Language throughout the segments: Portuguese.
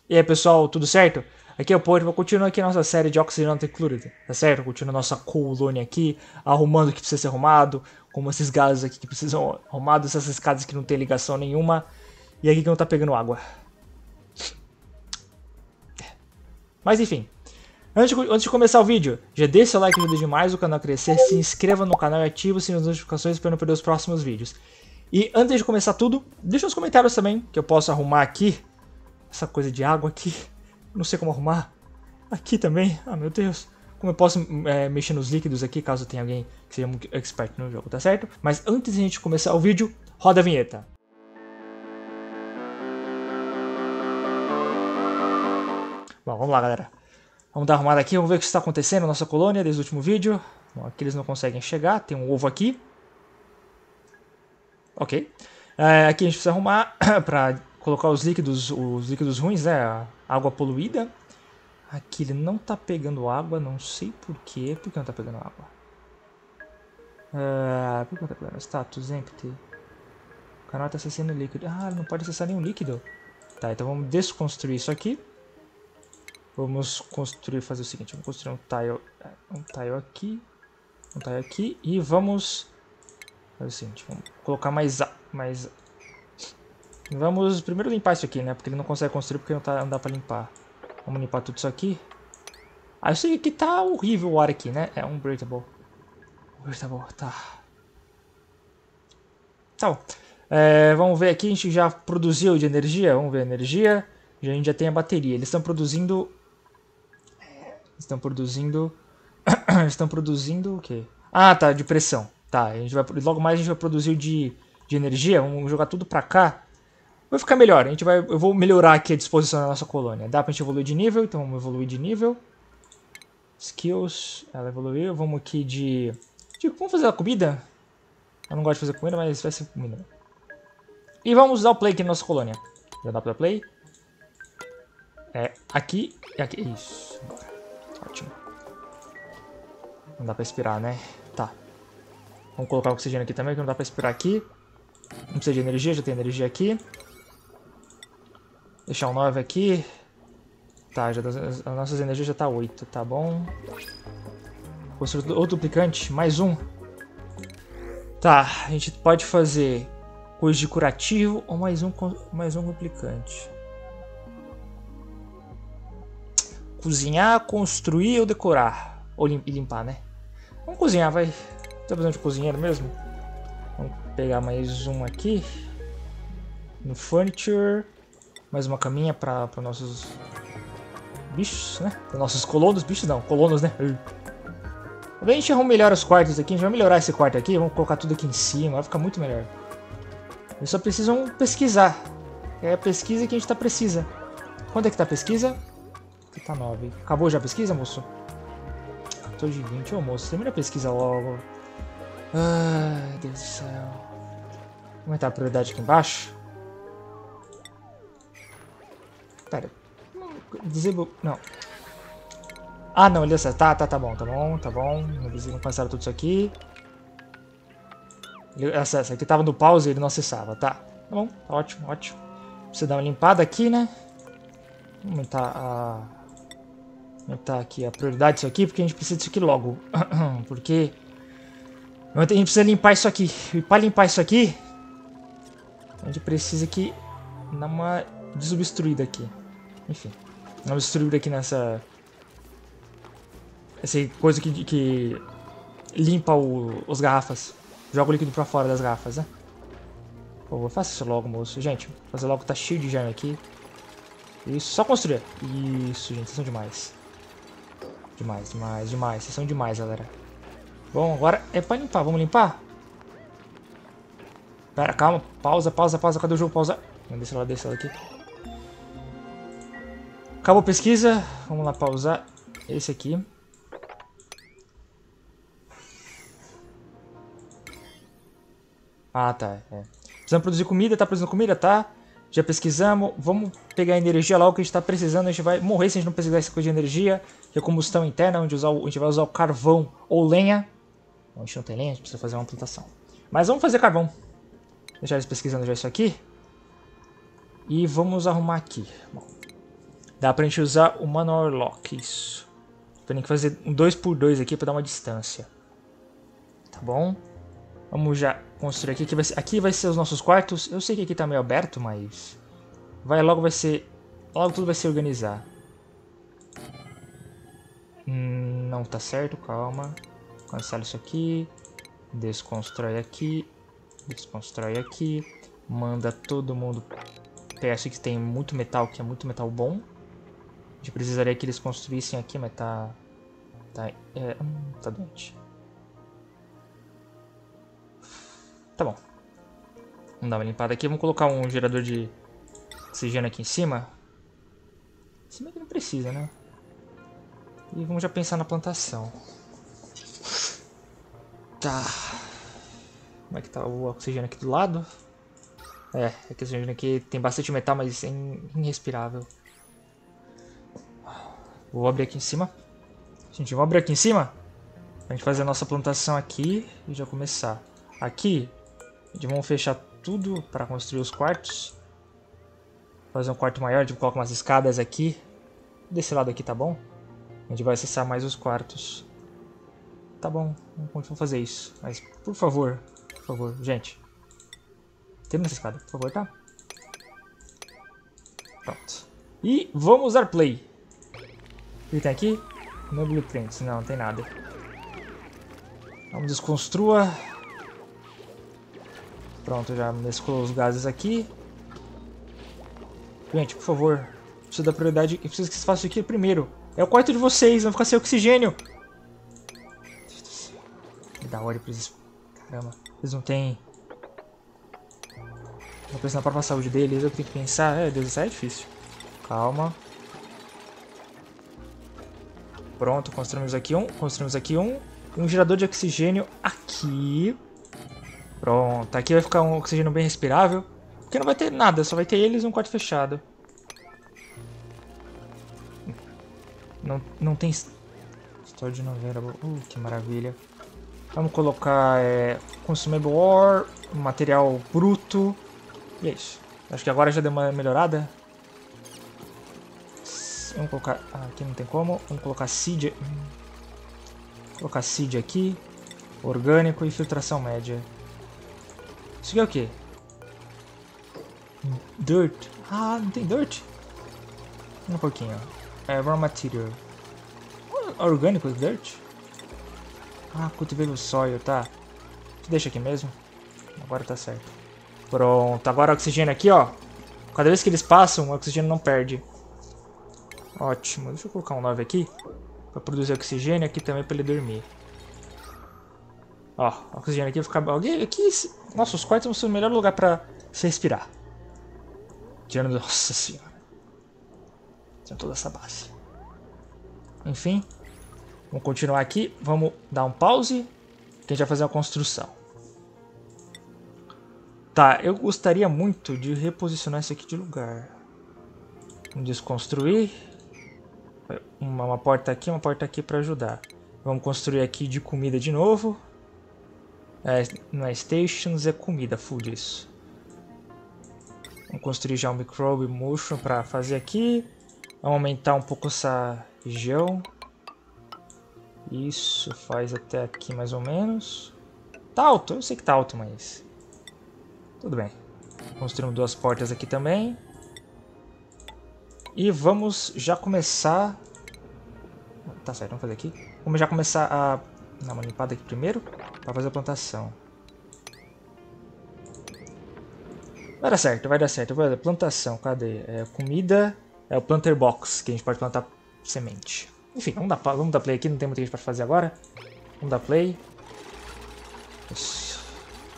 E aí pessoal, tudo certo? Aqui é o Poet, vou continuar aqui a nossa série de Oxygen Included, tá certo? Continuando a nossa colônia aqui, arrumando o que precisa ser arrumado, como esses gases aqui que precisam ser arrumados, essas escadas que não tem ligação nenhuma, e aqui que não tá pegando água. Mas enfim, antes de começar o vídeo, já deixa seu like, ajuda demais o canal a crescer, se inscreva no canal e ative o sininho das notificações para não perder os próximos vídeos. E antes de começar tudo, deixa nos comentários também, que eu posso arrumar aqui, essa coisa de água aqui. Não sei como arrumar. Aqui também. Ah, meu Deus. Como eu posso mexer nos líquidos aqui, caso tenha alguém que seja muito expert no jogo, tá certo? Mas antes de a gente começar o vídeo, roda a vinheta. Bom, vamos lá, galera. Vamos dar uma arrumada aqui, vamos ver o que está acontecendo na nossa colônia desde o último vídeo. Bom, aqui eles não conseguem chegar, tem um ovo aqui. Ok. Aqui a gente precisa arrumar para colocar os líquidos ruins, né? A água poluída. Aqui ele não tá pegando água, não sei porquê. Por que não tá pegando água? Por que não tá pegando? Status empty. O canal tá acessando líquido. Ah, ele não pode acessar nenhum líquido. Tá, então vamos desconstruir isso aqui. Vamos fazer o seguinte, vamos construir um tile aqui. Um tile aqui e vamos fazer o seguinte, vamos colocar mais. Vamos primeiro limpar isso aqui, né? Porque ele não consegue construir porque não dá pra limpar. Vamos limpar tudo isso aqui. Ah, eu sei que tá horrível o ar aqui, né? É um breathable. Tá. Então, vamos ver aqui, a gente já produziu de energia. Vamos ver a energia. A gente já tem a bateria. Eles estão produzindo... Estão produzindo o quê? Ah, tá, de pressão. Tá, a gente vai, logo mais a gente vai produzir de energia. Vamos jogar tudo pra cá. Vai ficar melhor, eu vou melhorar aqui a disposição da nossa colônia. Dá pra gente evoluir de nível, então vamos evoluir de nível. Skills, ela evoluiu. Vamos aqui vamos fazer a comida? Eu não gosto de fazer comida, mas vai ser comida. E vamos usar o play aqui na nossa colônia. Já dá pra play. Aqui e aqui. Isso. Ótimo. Não dá pra expirar, né? Tá. Vamos colocar o oxigênio aqui também, que não dá pra expirar aqui. Não precisa de energia, já tem energia aqui. Deixar um 9 aqui. Tá, as nossas energias já tá 8, tá bom. Construir outro duplicante, mais um. Tá, a gente pode fazer coisa de curativo ou mais um duplicante. Cozinhar, construir ou decorar. Ou limpar, né? Vamos cozinhar, vai. Tá precisando de cozinheiro mesmo? Vamos pegar mais um aqui. No furniture. Mais uma caminha para nossos bichos, né? Para nossos colonos. Bichos não, colonos, né? A gente arruma melhor os quartos aqui. A gente vai melhorar esse quarto aqui. Vamos colocar tudo aqui em cima. Vai ficar muito melhor. Eles só precisam pesquisar. É a pesquisa que a gente precisa. Quanto é que tá a pesquisa? Aqui tá 9. Acabou já a pesquisa, moço? 14 de 20. Ô, moço, termina a pesquisa logo. Ai, Deus do céu. Vou aumentar a prioridade aqui embaixo. Pera. Disable. Não. Ah, não, ele acessa. Tá bom. Não cansaram tudo isso aqui. Ele acessa. Aqui tava no pause e ele não acessava. Tá bom, tá ótimo. Precisa dar uma limpada aqui, né? Vamos aumentar aqui a prioridade disso aqui, porque a gente precisa disso aqui logo. Porque a gente precisa limpar isso aqui. E para limpar isso aqui, a gente precisa aqui dar uma desobstruída aqui. Enfim, uma desobstruída aqui nessa... Essa coisa que limpa os garrafas. Joga o líquido pra fora das garrafas, né? Pô, faça isso logo, moço. Gente, fazer logo, tá cheio de germe aqui. Isso, só construir. Isso, gente, vocês são demais. Demais. Vocês são demais, galera. Bom, agora é pra limpar. Vamos limpar? Pera, calma. Pausa. Cadê o jogo? Pausa. Vamos descer lá aqui. Acabou a pesquisa. Vamos lá pausar esse aqui. Ah, tá. Precisamos produzir comida. Tá produzindo comida? Tá. Já pesquisamos. Vamos pegar a energia lá, o que a gente tá precisando. A gente vai morrer se a gente não pesquisar essa coisa de energia. Que é combustão interna, onde a gente vai usar o carvão ou lenha. Bom, a gente não tem lenha, a gente precisa fazer uma plantação. Mas vamos fazer carvão. Deixar eles pesquisando já isso aqui. E vamos arrumar aqui. Bom, Dá pra gente usar o Manual Lock, isso. Tem que fazer um 2x2 aqui pra dar uma distância. Tá bom? Vamos já construir aqui. Aqui vai ser os nossos quartos. Eu sei que aqui tá meio aberto, mas... logo tudo vai se organizar. Não tá certo, calma. Cancela isso aqui. Desconstrói aqui. Desconstrói aqui. Manda todo mundo... Peço que tem muito metal, que é muito metal bom. A gente precisaria que eles construíssem aqui, mas tá doente. Tá bom. Vamos dar uma limpada aqui. Vamos colocar um gerador de oxigênio aqui em cima. Em cima que não precisa, né? E vamos já pensar na plantação. Tá. Como é que tá o oxigênio aqui do lado? É que o oxigênio aqui tem bastante metal, mas é irrespirável. Vou abrir aqui em cima. Gente, vamos abrir aqui em cima pra gente fazer a nossa plantação aqui e já começar. Aqui, a gente vai fechar tudo para construir os quartos. Fazer um quarto maior, a gente coloca umas escadas aqui. Desse lado aqui tá bom? A gente vai acessar mais os quartos. Tá bom, vamos fazer isso. Mas, por favor, gente. Termina essa escada, por favor, tá? Pronto. E vamos dar play. O que tem aqui? No blueprints, não tem nada. Vamos desconstrua. Pronto, já mesclou os gases aqui. Gente, por favor, preciso da prioridade. Eu preciso que vocês façam isso aqui primeiro. É o quarto de vocês, vão ficar sem oxigênio. Que da hora pra eles. Caramba, eles não têm. Vou pensar na própria saúde deles, eu tenho que pensar. Deus, isso aí é difícil. Calma. Pronto, construímos aqui um. E um gerador de oxigênio aqui. Pronto, aqui vai ficar um oxigênio bem respirável. Porque não vai ter nada, só vai ter eles e um quarto fechado. Não tem... História de novela. Que maravilha. Vamos colocar consumable ore, material bruto. E é isso. Acho que agora já deu uma melhorada. Vamos colocar... aqui não tem como. Vamos colocar seed. Colocar seed aqui. Orgânico e filtração média. Isso aqui é o quê? Dirt. Não tem dirt? Um pouquinho. Raw material. Orgânico dirt? Cultivar o soil, tá. Deixa aqui mesmo. Agora tá certo. Pronto. Agora o oxigênio aqui, ó. Cada vez que eles passam, o oxigênio não perde. Ótimo. Deixa eu colocar um 9 aqui. Pra produzir oxigênio aqui também pra ele dormir. Ó, o oxigênio aqui vai ficar... Aqui, nossa, os quartos vão ser o melhor lugar pra se respirar. Tirando... Nossa senhora. Tirando toda essa base. Enfim. Vamos continuar aqui. Vamos dar um pause. Que a gente vai fazer uma construção. Tá, eu gostaria muito de reposicionar isso aqui de lugar. Vamos desconstruir. Uma porta aqui pra ajudar. Vamos construir aqui de comida de novo. Não é stations, é comida, food isso. Vamos construir já um microbe mushroom para fazer aqui. Vamos aumentar um pouco essa região. Isso, faz até aqui mais ou menos. Tá alto, eu sei que tá alto, mas... Tudo bem. Construímos duas portas aqui também. E vamos já começar... Tá certo, vamos fazer aqui. Vamos já começar a... dar uma limpada aqui primeiro, para fazer a plantação. Vai dar certo, vai dar certo. Plantação, cadê? Comida, o planter box, que a gente pode plantar semente. Enfim, vamos dar play aqui, não tem muita gente para fazer agora. Vamos dar play. Isso.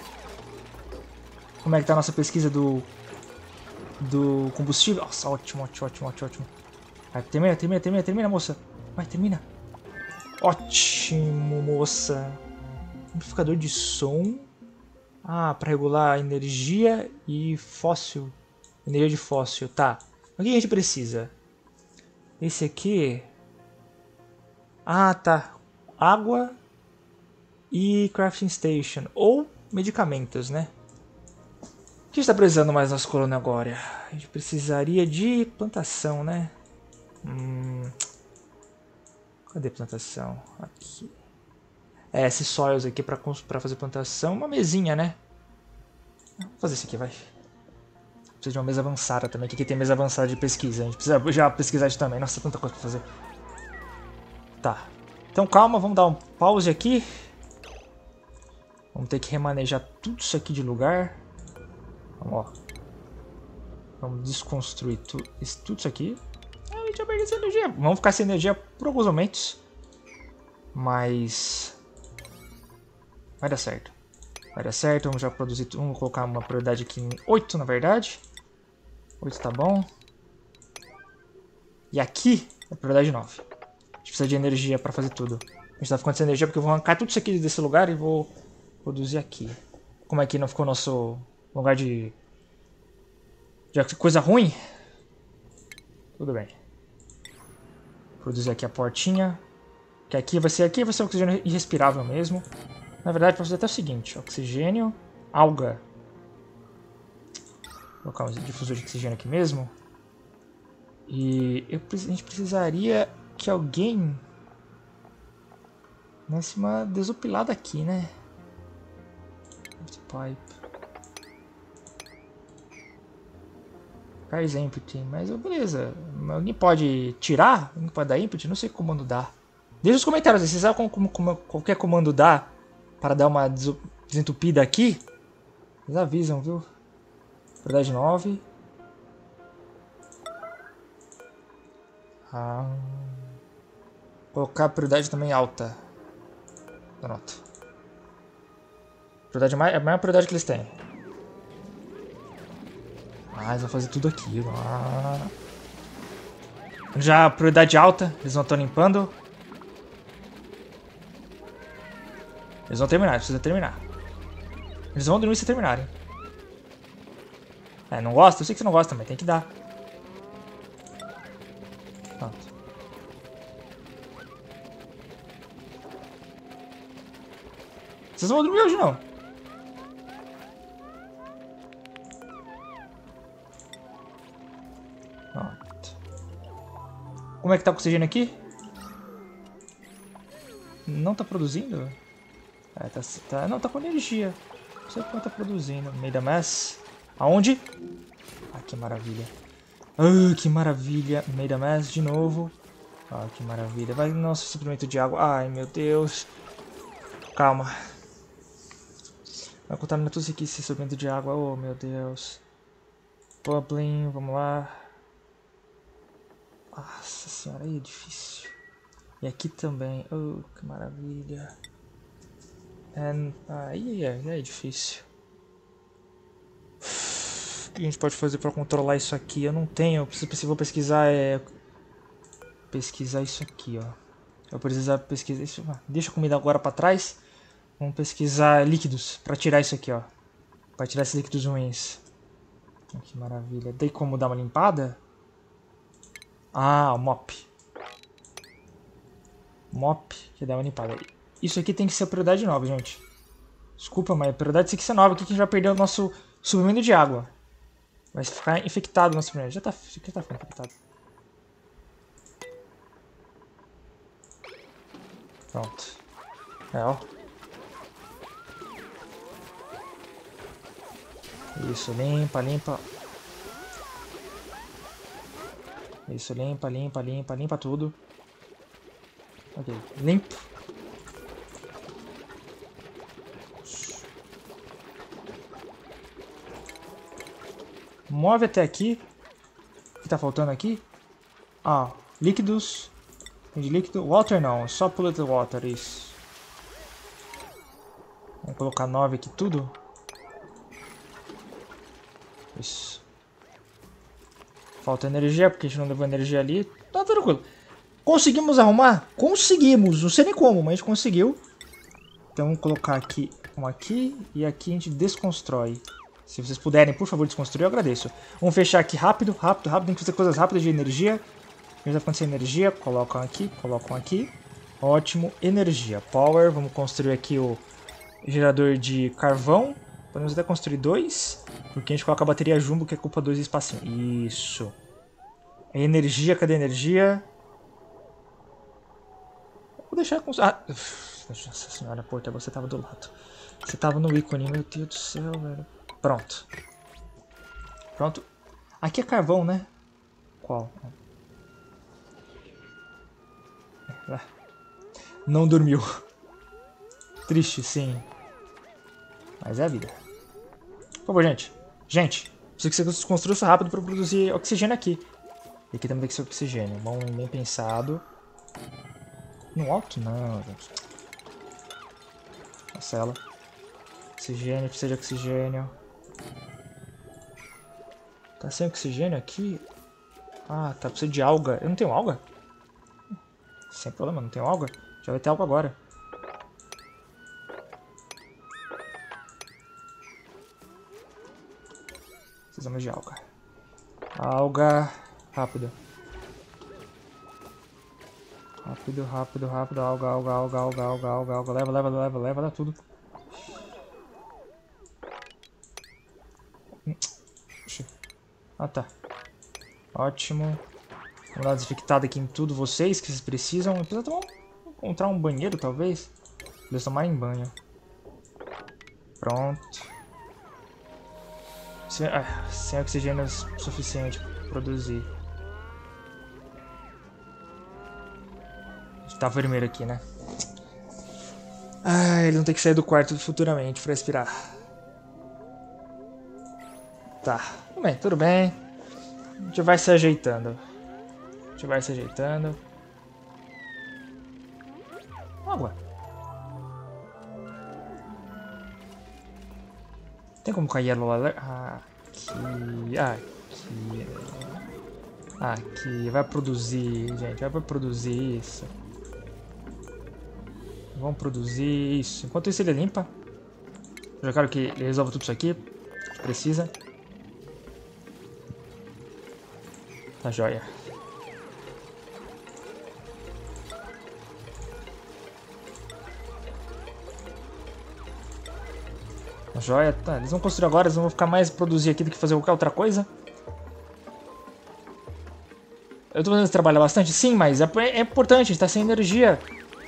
Como é que tá a nossa pesquisa do combustível? Nossa, ótimo. Vai, termina, moça. Vai, termina. Ótimo, moça. Amplificador de som. Para regular energia e fóssil. Energia de fóssil, tá. O que a gente precisa? Esse aqui... tá. Água e crafting station. Ou medicamentos, né? O que a gente tá precisando mais na nossa colônia agora? A gente precisaria de plantação, né? Cadê plantação? Aqui. É, esses soils aqui pra fazer plantação. Uma mesinha, né? Vou fazer isso aqui, vai. Precisa de uma mesa avançada também. Aqui tem mesa avançada de pesquisa. A gente precisa já pesquisar isso também. Nossa, tanta coisa pra fazer. Tá. Então calma, vamos dar um pause aqui. Vamos ter que remanejar tudo isso aqui de lugar. Vamos, ó. Vamos desconstruir tudo isso aqui. A gente vai perder essa energia. Vamos ficar sem energia por alguns momentos. Mas... vai dar certo. Vai dar certo. Vamos já produzir tudo. Vamos colocar uma prioridade aqui em 8, na verdade. 8 tá bom. E aqui é prioridade 9. A gente precisa de energia para fazer tudo. A gente tá ficando sem energia porque eu vou arrancar tudo isso aqui desse lugar e vou produzir aqui. Como é que não ficou nosso lugar de coisa ruim? Tudo bem. Produzir aqui a portinha. Que aqui vai ser oxigênio irrespirável mesmo. Na verdade, para fazer até o seguinte: oxigênio, alga. Vou colocar um difusor de oxigênio aqui mesmo. E a gente precisaria que alguém desse uma desopilada aqui, né? Pipe. Cars empty, mas beleza. Alguém pode tirar? Alguém pode dar input? Não sei que comando dá. Deixa nos comentários, se vocês sabem qualquer comando dá para dar uma desentupida aqui. Vocês avisam, viu? Prioridade 9. Colocar a prioridade também alta. Pronto. Prioridade é a maior prioridade que eles têm. Eles vão fazer tudo aqui. Já prioridade alta, eles não estão limpando. Eles vão terminar, precisa terminar. Eles vão dormir se terminarem. Não gosta? Eu sei que você não gosta, mas tem que dar. Pronto. Vocês não vão dormir hoje não. Pronto. Como é que tá o oxigênio aqui? Não tá produzindo? Não, tá com energia. Não sei quanto tá produzindo. Meio da mass. Aonde? Que maravilha. Que maravilha. Meio da mass de novo. Que maravilha. Vai, nosso suprimento de água. Ai, meu Deus. Calma. Vai contaminar tudo isso aqui, esse suprimento de água. Oh, meu Deus. Bubbling, vamos lá. Nossa senhora, aí é difícil. E aqui também. Que maravilha. Aí é difícil. O que a gente pode fazer para controlar isso aqui? Eu não tenho. Eu vou pesquisar. Pesquisar isso aqui, ó. Eu vou precisar pesquisar isso. Deixa a comida agora para trás. Vamos pesquisar líquidos para tirar isso aqui, ó. Para tirar esses líquidos ruins. Que maravilha. Tem como dar uma limpada? O mop. Mop que dá uma limpada. Isso aqui tem que ser a prioridade 9, gente. Desculpa, mas a prioridade tem que ser 9 aqui, que a gente vai perder o nosso suprimento de água. Vai ficar infectado o nosso suprimento. Já tá ficando infectado. Pronto. Ó. Isso, limpa. Isso, limpa tudo. Ok, limpo. Move até aqui. O que tá faltando aqui? Líquidos. Tem de líquido. Water não, só polluted water, isso. Vamos colocar 9 aqui tudo. Isso. Falta energia, porque a gente não levou energia ali. Tá tranquilo. Conseguimos arrumar? Conseguimos. Não sei nem como, mas a gente conseguiu. Então vamos colocar aqui um aqui. E aqui a gente desconstrói. Se vocês puderem, por favor, desconstruir, eu agradeço. Vamos fechar aqui rápido. Tem que fazer coisas rápidas de energia. Já tá ficando sem energia. Colocam aqui. Ótimo. Energia. Power. Vamos construir aqui o gerador de carvão. Podemos até construir 2. Porque a gente coloca a bateria jumbo, que é culpa 2 espacinho. Isso. Energia, cadê a energia? Vou deixar com... Ah, nossa senhora, porta, você tava do lado. Você tava no ícone, meu Deus do céu, velho. Pronto. Pronto. Aqui é carvão, né? Qual? Não dormiu. Triste, sim. Mas é a vida. Por favor, gente. Gente, preciso que você construa isso rápido para produzir oxigênio aqui. E aqui também tem que ser oxigênio. Bom, bem pensado. No alto não, gente. Cancela. Oxigênio, precisa de oxigênio. Tá sem oxigênio aqui? Ah, tá, precisa de alga. Eu não tenho alga? Sem problema, não tenho alga. Já vai ter algo agora. Precisamos de alga. Alga. Rápido. Rápido, rápido, rápido. Alga, alga, alga, alga, alga, alga, alga. Leva, leva, leva, leva, leva tudo. Ah, tá. Ótimo. Vamos dar uma desinfectada aqui em tudo. Vocês que vocês precisam. Precisa encontrar um banheiro, talvez. Eles tomarem banho. Pronto. Sem oxigênio suficiente para produzir. Tá vermelho aqui, né? Ah, eles vão ter que sair do quarto futuramente para respirar. Tá. Bem, tudo bem. A gente vai se ajeitando. A gente vai se ajeitando. Água. Tem como cair yellow alert? Aqui. Aqui. Aqui. Vai produzir, gente. Vai produzir isso. Vamos produzir isso. Enquanto isso ele limpa. Eu já quero que ele resolva tudo isso aqui. Precisa. Tá joia. Tá joia. Tá. Eles vão construir agora. Eles vão ficar mais produzir aqui do que fazer qualquer outra coisa. Eu tô fazendo esse trabalho bastante? Sim, mas é importante. A gente tá sem energia.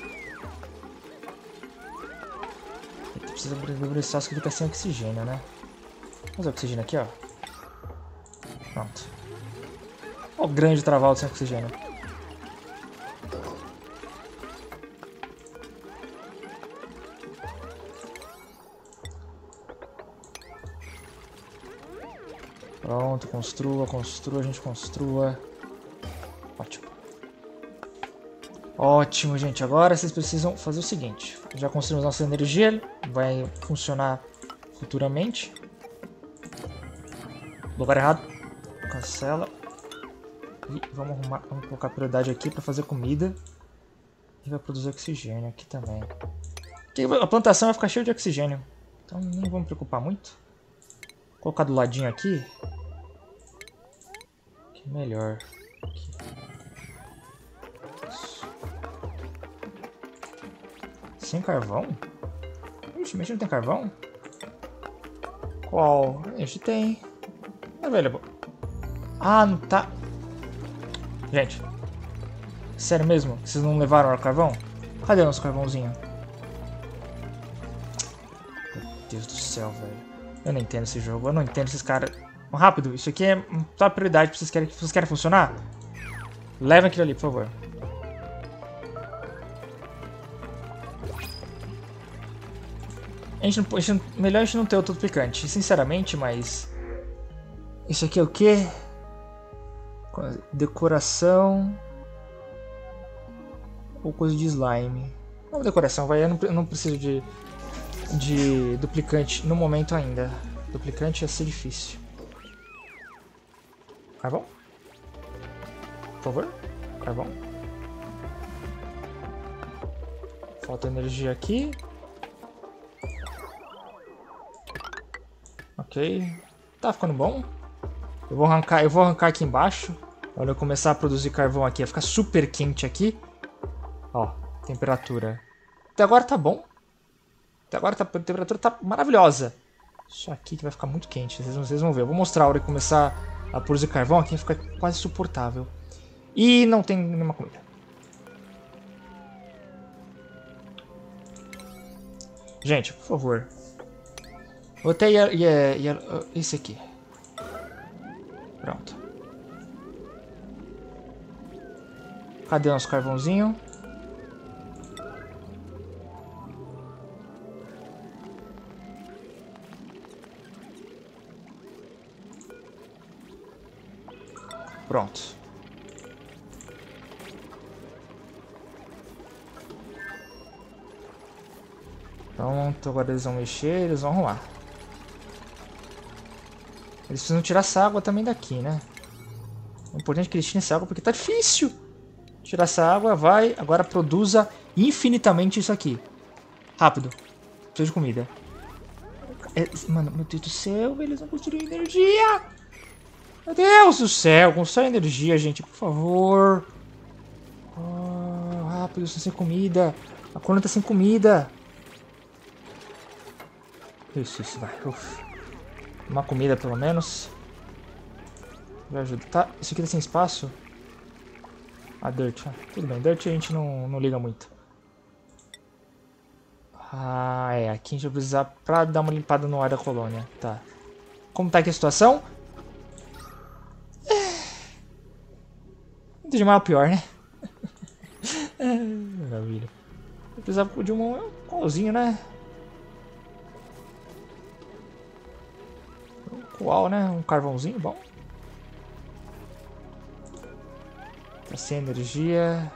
Precisa abrir só que fica sem oxigênio, né? Vamos fazer oxigênio aqui, ó. Pronto. Olha o grande travado sem oxigênio. Pronto, construa, a gente construa. Ótimo. Ótimo, gente. Agora vocês precisam fazer o seguinte. Já construímos nossa energia. Vai funcionar futuramente. Lugar errado. Cancela. E vamos arrumar. Vamos colocar prioridade aqui para fazer comida. E vai produzir oxigênio aqui também. Aqui a plantação vai ficar cheia de oxigênio. Então nem vamos preocupar muito. Vou colocar do ladinho aqui. Que melhor. Aqui. Sem carvão? Ixi, mas não tem carvão? Qual? A gente tem. Available. Ah, não tá. Gente. Sério mesmo? Vocês não levaram o carvão? Cadê o nosso carvãozinho? Meu Deus do céu, velho. Eu não entendo esse jogo. Eu não entendo esses caras. Rápido, isso aqui é top prioridade. Vocês querem funcionar? Levem aquilo ali, por favor. Melhor a gente não ter o tudo picante, sinceramente, mas... Isso aqui é o quê? Decoração... Ou coisa de slime. Vamos decoração, vai. Eu não preciso de duplicante no momento ainda. Duplicante ia ser difícil. Carvão? Por favor? Carvão. Falta energia aqui. Ok. Tá ficando bom. Eu vou arrancar aqui embaixo. Quando eu começar a produzir carvão aqui, vai ficar super quente aqui. Ó, temperatura. Até agora tá bom. Até agora a temperatura tá maravilhosa. Isso aqui que vai ficar muito quente. Vocês vão ver. Eu vou mostrar a hora que começar a produzir carvão aqui, vai ficar quase insuportável. E não tem nenhuma comida. Gente, por favor. Vou até esse aqui. Pronto. Cadê nosso carvãozinho? Pronto. Pronto, agora eles vão mexer, eles vão arrumar. Eles precisam tirar essa água também daqui, né? É importante que eles tirem essa água porque tá difícil. Tirar essa água, vai. Agora produza infinitamente isso aqui. Rápido. Preciso de comida. Mano, meu Deus do céu, eles vão construir energia. Meu Deus do céu, constrói energia, gente, por favor. Oh, rápido, estão sem comida. A coluna tá sem comida. Isso, vai. Uf. Uma comida, pelo menos. Já ajuda. Tá, isso aqui tá sem espaço. Ah, Dirt. Tudo bem, Dirt a gente não liga muito. Ah, é. Aqui a gente vai precisar pra dar uma limpada no ar da colônia. Tá. Como tá aqui a situação? De mal pior, né? Maravilha. Eu precisava de um coalzinho, né? Um coal, né? Um carvãozinho, bom. Tá sem energia.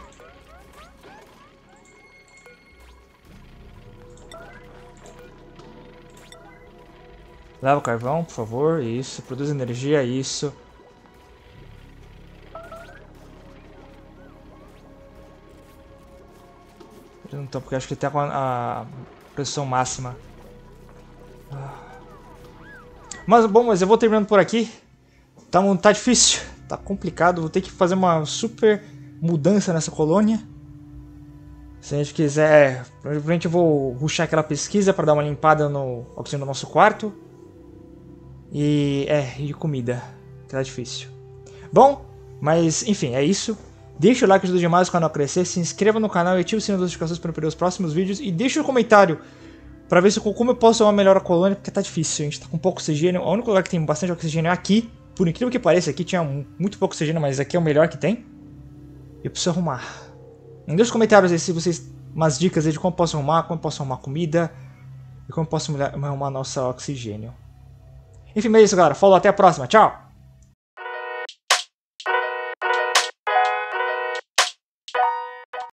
Leva o carvão, por favor. Isso. Produz energia, isso. Então, porque acho que tá com a pressão máxima. Mas bom, mas eu vou terminando por aqui. Tá difícil, tá complicado. Vou ter que fazer uma super mudança nessa colônia. Se a gente quiser, provavelmente eu vou rushar aquela pesquisa para dar uma limpada no oxigênio do nosso quarto. E de comida, que tá difícil. Bom, mas enfim, é isso. Deixa o like, ajuda demais o canal a crescer, se inscreva no canal e ative o sininho das notificações para não perder os próximos vídeos. E deixa um comentário para ver como eu posso tomar melhor a colônia, porque tá difícil, a gente tá com pouco oxigênio. O único lugar que tem bastante oxigênio é aqui. Por incrível que pareça, aqui tinha muito pouco oxigênio, mas aqui é o melhor que tem. E eu preciso arrumar. Deixa nos comentários aí se vocês umas dicas aí de como eu posso arrumar comida e como eu posso arrumar nosso oxigênio. Enfim, é isso, galera. Falou, até a próxima. Tchau!